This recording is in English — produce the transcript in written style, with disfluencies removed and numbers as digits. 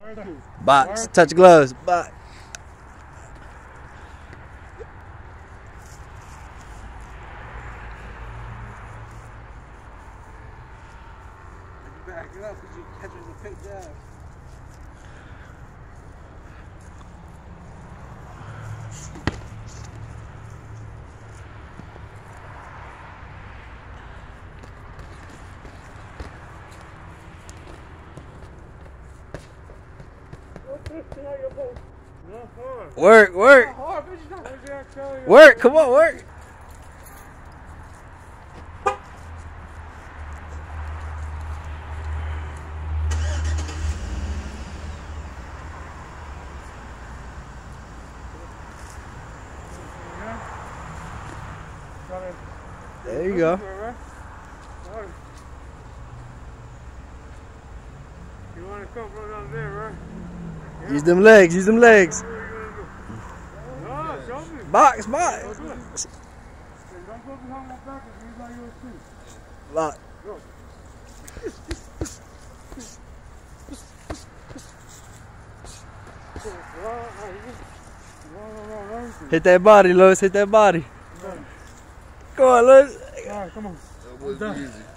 Box. Touch gloves. Box. Back it up because you catch it as a pick jab. Work, work. Work, come on, work. There you go. You want to come from down there, right? Use them legs, use them legs. No, show me. Box, box. Don't go behind my back and leave like yours too. Box. Go. Hit that body, Lewis. Hit that body. Come on, Lewis. All right, come on. That was easy.